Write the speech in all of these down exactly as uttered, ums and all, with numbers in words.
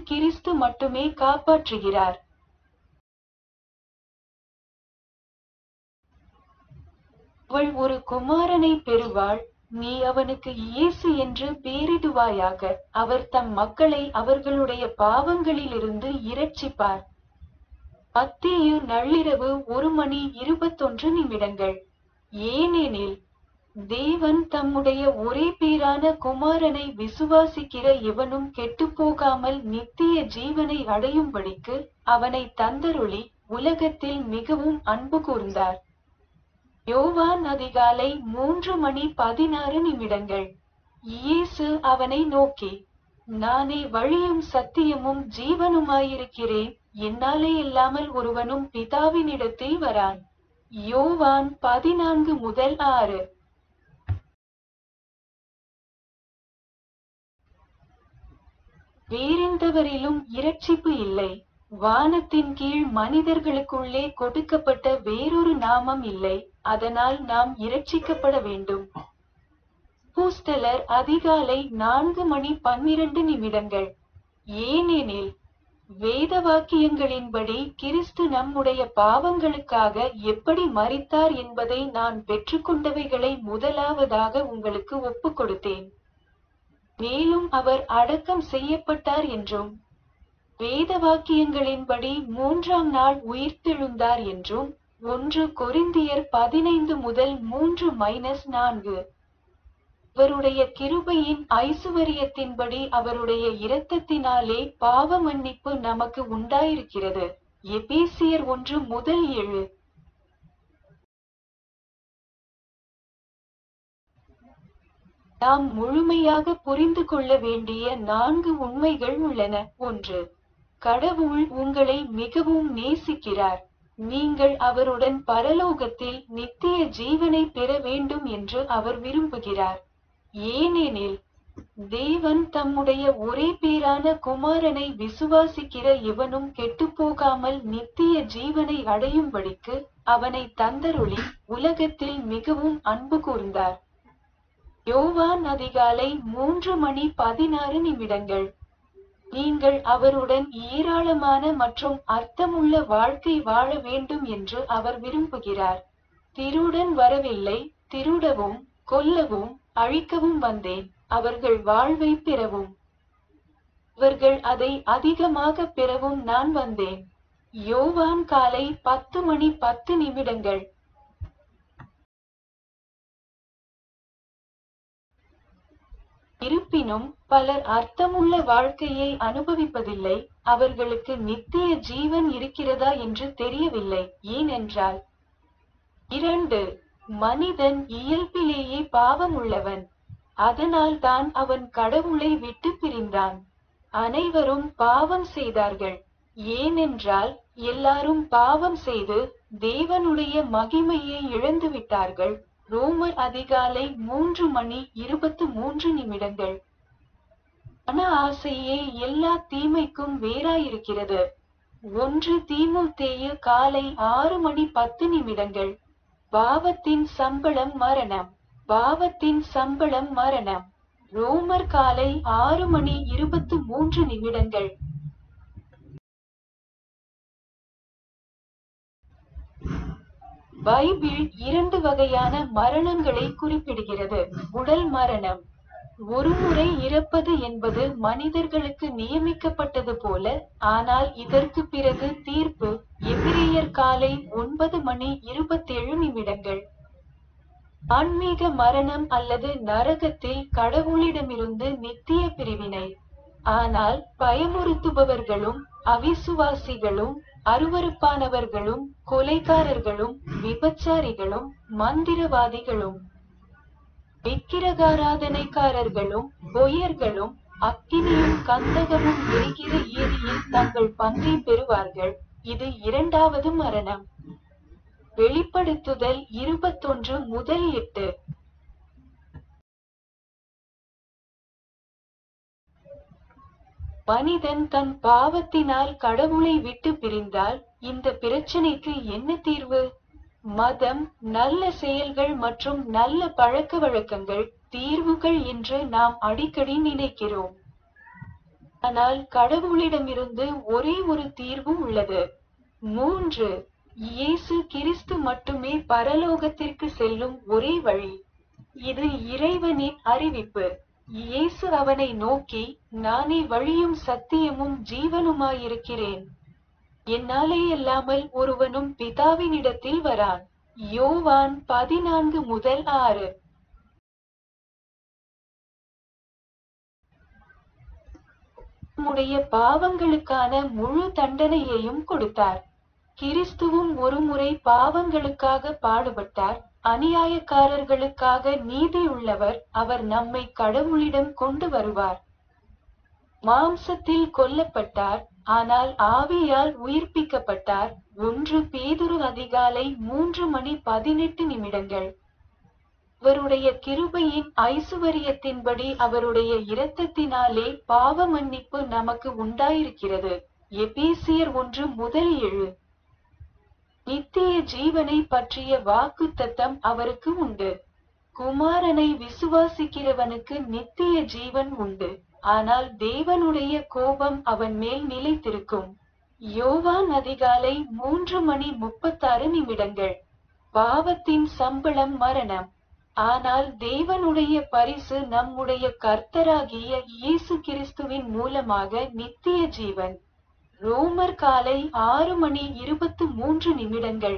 கிறிஸ்து மட்டுமே காப்பாற்றுகிறார். அவள் ஒரு குமாரனை பெறுவாள், நீ அவனுக்கு இயேசு என்று பெயரிடுவாயாக. அவர் தம் மக்களை அவர்களுடைய பாவங்களிலிருந்து இரட்சிப்பார். மத்தேயு நள்ளிரவு ஒரு மணி இருபத்தொன்று நிமிடங்கள். ஏனெனில் தேவன் தம்முடைய ஒரே பேரான குமாரனை விசுவாசிக்கிற எவனும் கெட்டுப்போகாமல் நித்திய ஜீவனை அடையும்படிக்கு அவனை தந்தருளி உலகத்தில் மிகவும் அன்பு கூர்ந்தார். யோவான் அதிகாலை மூன்று மணி பதினாறு நிமிடங்கள். இயேசு அவனை நோக்கி, நானே வழியும் சத்தியமும் ஜீவனுமாயிருக்கிறேன், என்னாலே இல்லாமல் ஒருவனும் பிதாவினிடத்தில் வரான். யோவான் பதினான்கு முதல் ஆறு. வேறெந்தவரிலும் இரட்சிப்பு இல்லை, வானத்தின் கீழ் மனிதர்களுக்குள்ளே கொடுக்கப்பட்ட வேறொரு நாமம் இல்லை, அதனால் நாம் இரட்சிக்கப்பட வேண்டும். அப்போஸ்தலர் அதிகாலை நான்கு மணி பன்னிரண்டு நிமிடங்கள். ஏனெனில் வேத வாக்கியங்களின்படி கிறிஸ்து நம்முடைய பாவங்களுக்காக எப்படி மரித்தார் என்பதை நான் பெற்றுக்கொண்டவைகளை முதலாவதாக உங்களுக்கு ஒப்புக் கொடுத்தேன். மேலும் அவர் அடக்கம் செய்யப்பட்டார் என்றும் வேத வாக்கியங்களின்படி மூன்றாம் நாள் உயிர்த்தெழுந்தார் என்றும் ஒன்று கொரிந்தியர் பதினைந்து முதல் மூன்று மைனஸ் நான்கு. அவருடைய கிருபையின் ஐசுவரியத்தின்படி அவருடைய இரத்தத்தினாலே பாவ மன்னிப்பு நமக்கு உண்டாயிருக்கிறது. எபேசியர் ஒன்று முதல் ஏழு. நாம் முழுமையாக புரிந்து கொள்ள வேண்டிய நான்கு உண்மைகள் உள்ளன. ஒன்று, கடவுள் உங்களை மிகவும் நேசிக்கிறார். நீங்கள் அவருடன் பரலோகத்தில் நித்திய ஜீவனை பெற வேண்டும் என்று அவர் விரும்புகிறார். ஏனெனில் தேவன் தம்முடைய ஒரே பேரான குமாரனை விசுவாசிக்கிற எவனும் கெட்டுப்போகாமல் நித்திய ஜீவனை அடையும்படிக்கு அவனை தந்தருளி உலகத்தில் மிகவும் அன்பு கூர்ந்தார். யோவான் அதிகாலை மூன்று மணி பதினாறு நிமிடங்கள். நீங்கள் அவருடன் ஏராளமான மற்றும் அர்த்தமுள்ள வாழ்க்கை வாழ வேண்டும் என்று அவர் விரும்புகிறார். திருடன் வரவில்லை, திருடவும் கொல்லவும் அழிக்கவும் வந்தேன், அவர்கள் வாழ்வை பெறவும். அவர்கள் அதை அதிகமாக பெறவும் நான் வந்தேன். யோவான் காலை பத்து மணி பத்து நிமிடங்கள். இருப்பினும் பலர் அர்த்தமுள்ள வாழ்க்கையை அனுபவிப்பதில்லை, அவர்களுக்கு நித்திய ஜீவன் இருக்கிறதா என்று தெரியவில்லை. ஏனென்றால் இரண்டு, மனிதன் இயல்பிலேயே பாவம் உள்ளவன், அதனால் தான் அவன் கடவுளை விட்டு பிரிந்தான். அனைவரும் பாவம் செய்தார்கள், ஏனென்றால் எல்லாரும் பாவம் செய்து தேவனுடைய மகிமையை இழந்து விட்டார்கள். ரோமர் அதிகாலை மூன்று மணி இருபத்து மூன்று நிமிடங்கள். மன ஆசையே எல்லா தீமைக்கும் வேறாயிருக்கிறது. ஒன்று தீமோத்தேயு காலை ஆறு மணி பத்து நிமிடங்கள். பாவத்தின் சம்பளம் மரணம், பாவத்தின் சம்பளம் மரணம். ரோமர் காலை ஆறு மணி இருபத்து மூன்று நிமிடங்கள். பைபிள் இரண்டு வகையான மரணங்களை குறிப்பிடுகிறது. உடல் மரணம். ஒருமுறை இறப்பது என்பது மனிதர்களுக்கு நியமிக்கப்பட்டது போல, ஆனால் இதற்கு பிறகு தீர்ப்பு. எபிரேயர் காலை ஒன்பது மணி இருபத்தேழு நிமிடங்கள். ஆன்மீக மரணம் அல்லது நரகத்தில் கடவுளிடமிருந்து நித்திய பிரிவினை. ஆனால் பயமுறுத்துபவர்களும் அவிசுவாசிகளும் அருவருப்பானவர்களும் கொலைகாரர்களும் விபச்சாரிகளும் மந்திரவாதிகளும் விக்கிரகாராதனைக்காரர்களும் பொய்யர்களும் அக்கினியும் கந்தகமும் எரிகிற ஏரியில் தங்கள் பங்கை பெறுவார்கள். இது இரண்டாவது மரணம். வெளிப்படுத்துதல் இருபத்தொன்று முதல் எட்டு. மனிதன் தன் பாவத்தினால் கடவுளை விட்டு பிரிந்தால் இந்த பிரச்சனைக்கு என்ன தீர்வு? மதம், நல்ல செயல்கள் மற்றும் நல்ல பழக்க வழக்கங்கள் தீர்வுகள் என்று நாம் அடிக்கடி நினைக்கிறோம். ஆனால் கடவுளிடமிருந்து ஒரே ஒரு தீர்வு உள்ளது. மூன்று, இயேசு கிறிஸ்து மட்டுமே பரலோகத்திற்கு செல்லும் ஒரே வழி. இது இறைவனின் அறிவிப்பு. இயேசு அவனை நோக்கி, நானே வழியும் சத்தியமும் ஜீவனுமாயிருக்கிறேன். என்னாலே அல்லாமல் ஒருவனும் பிதாவினிடத்தில் வரான். யோவான் பதினான்கு முதல் ஆறு. நம்முடைய பாவங்களுக்கான முழு தண்டனையையும் கொடுத்தார். கிறிஸ்துவும் ஒருமுறை பாவங்களுக்காக பாடுபட்டார். அநியாயக்காரர்களுக்காக நீதியுள்ளவர். அவர் நம்மை கடவுளிடம் கொண்டு வருவார். மாம்சத்தில் கொல்லப்பட்டார், ஆனால் ஆவியால் உயிர்ப்பிக்கப்பட்டார். ஒன்று பேதுரு அதிகாலை மூன்று மணி பதினெட்டு நிமிடங்கள். அவருடைய கிருபையின் ஐசுவரியத்தின்படி அவருடைய இரத்தத்தினாலே பாவ மன்னிப்பு நமக்கு உண்டாயிருக்கிறது. எபேசியர் ஒன்று முதல் ஏழு. நித்திய ஜீவனை பற்றிய வாக்குத்தத்தம் அவருக்கு உண்டு. குமாரனை விசுவாசிக்கிறவனுக்கு நித்திய ஜீவன் உண்டு, ஆனால் தேவனுடைய கோபம் அவன் மேல் நிலைத்திருக்கும். யோவான் அதிகாலை மூன்று மணி முப்பத்தாறு நிமிடங்கள். பாவத்தின் சம்பளம் மரணம், ஆனால் தேவனுடைய பரிசு நம்முடைய கர்த்தராகிய இயேசு கிறிஸ்துவின் மூலமாக நித்திய ஜீவன். ரோமர் காலை ஆறு மணி இருபத்து மூன்று நிமிடங்கள்.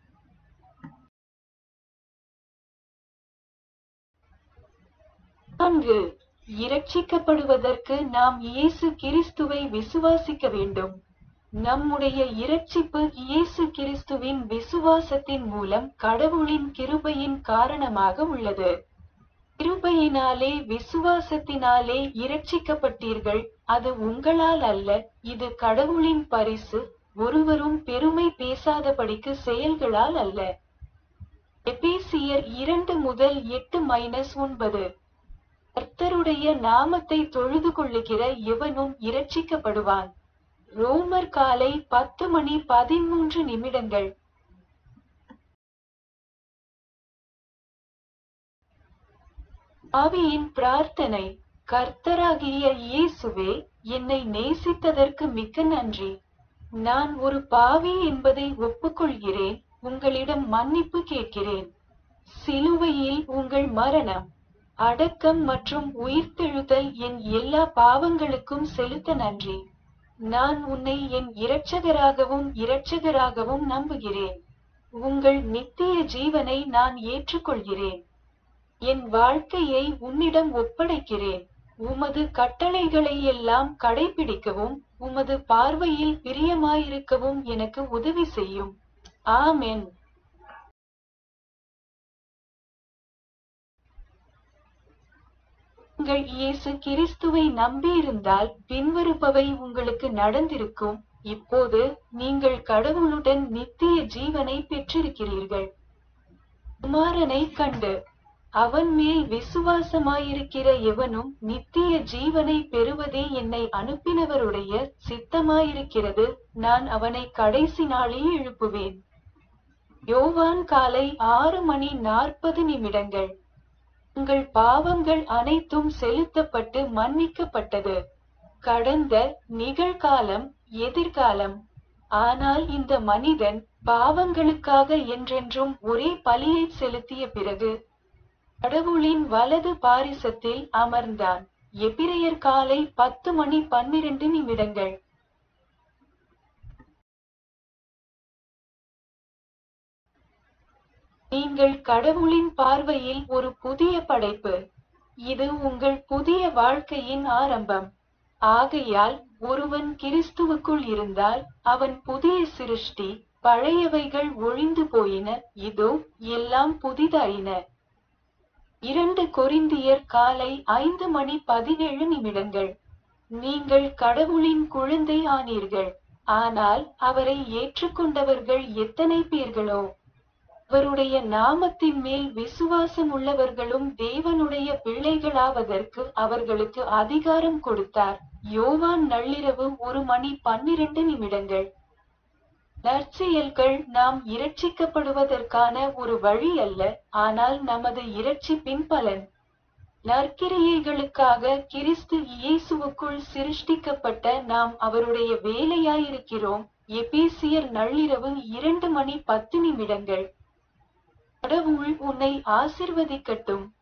நான்கு, இரட்சிக்கப்படுவதற்கு நாம் இயேசு கிறிஸ்துவை விசுவாசிக்க வேண்டும். நம்முடைய இரட்சிப்பு இயேசு கிறிஸ்துவின் விசுவாசத்தின் மூலம் கடவுளின் கிருபையின் காரணமாக உள்ளது. கிருபையினாலே விசுவாசத்தினாலே இரட்சிக்கப்பட்டீர்கள். அது உங்களால் அல்ல, இது கடவுளின் பரிசு. ஒருவரும் பெருமை பேசாதபடிக்கு செயல்களால் அல்ல. எபேசியர் இரண்டு முதல் எட்டு மைனஸ் ஒன்பது. கர்த்தருடைய நாமத்தை தொழுது கொள்ளுகிற எவனும் இரட்சிக்கப்படுவான். ரோமர் காலை பத்து மணி பதிமூன்று நிமிடங்கள். ஆவியின் பிரார்த்தனை. கர்த்தராகிய இயேசுவே, என்னை நேசித்ததற்கு மிக்க நன்றி. நான் ஒரு பாவி என்பதை ஒப்புக்கொள்கிறேன். உங்களிடம் மன்னிப்பு கேட்கிறேன். சிலுவையில் உங்கள் மரணம், அடக்கம் மற்றும் உயிர்த்தெழுதல் என் எல்லா பாவங்களுக்கும் செலுத்த நன்றி. நான் உன்னை என் இரட்சகராகவும் இரட்சகராகவும் நம்புகிறேன். உங்கள் நித்திய ஜீவனை நான் ஏற்றுக்கொள்கிறேன். என் வாழ்க்கையை உன்னிடம் ஒப்படைக்கிறேன். உமது கட்டளைகளை எல்லாம் கடைபிடிக்கவும் உமது பார்வையில் பிரியமாயிருக்கவும் எனக்கு உதவி செய்யும். ஆமென். நீங்கள் இயேசு கிறிஸ்துவை நம்பியிருந்தால் பின்வருபவை உங்களுக்கு நடந்திருக்கும். இப்போது நீங்கள் கடவுளுடன் நித்திய ஜீவனை பெற்றிருக்கிறீர்கள். குமாரனை கண்டு அவன் மேல் விசுவாசமாயிருக்கிற எவனும் நித்திய ஜீவனை பெறுவதே என்னை அனுப்பினவருடைய சித்தமாயிருக்கிறது. நான் அவனை கடைசி நாளில் எழுப்புவேன். யோவான் காலை ஆறு மணி நாற்பது நிமிடங்கள். உங்கள் பாவங்கள் அனைத்தும் செலுத்தப்பட்டு மன்னிக்கப்பட்டது. கடந்த, நிகழ்காலம், எதிர்காலம். ஆனால் இந்த மனிதன் பாவங்களுக்காக என்றென்றும் ஒரே பலியை செலுத்திய பிறகு கடவுளின் வலது பாரிசத்தில் அமர்ந்தான். எபிரெயர் காலை பத்து மணி பன்னிரண்டு நிமிடங்கள். நீங்கள் கடவுளின் பார்வையில் ஒரு புதிய படைப்பு. இது உங்கள் புதிய வாழ்க்கையின் ஆரம்பம். ஆகையால் ஒருவன் கிறிஸ்துவுக்குள் இருந்தால் அவன் புதிய சிருஷ்டி. பழையவைகள் ஒழிந்து போயின, இதோ எல்லாம் புதிதாயின. இரண்டு கொரிந்தியர் காலை ஐந்து மணி பதினேழு நிமிடங்கள். நீங்கள் கடவுளின் குழந்தை ஆனீர்கள். ஆனால் அவரை ஏற்றுக்கொண்டவர்கள் எத்தனை பேர்களோ! அவருடைய நாமத்தின் மேல் விசுவாசம் உள்ளவர்களும் தேவனுடைய பிள்ளைகளாவதற்கு அவர்களுக்கு அதிகாரம் கொடுத்தார். யோவான் நள்ளிரவு ஒரு மணி பன்னிரண்டு நிமிடங்கள். நற்செயல்கள் நாம் இரட்சிக்கப்படுவதற்கான ஒரு வழி அல்ல, ஆனால் நமது இரட்சிப்பின் பலன். நற்கிரியைகளுக்காக கிறிஸ்து இயேசுவுக்குள் சிருஷ்டிக்கப்பட்ட நாம் அவருடைய வேலையாயிருக்கிறோம். எபேசியர் நள்ளிரவு இரண்டு மணி பத்து நிமிடங்கள். கடவுள் உன்னை ஆசிர்வதிக்கட்டும்.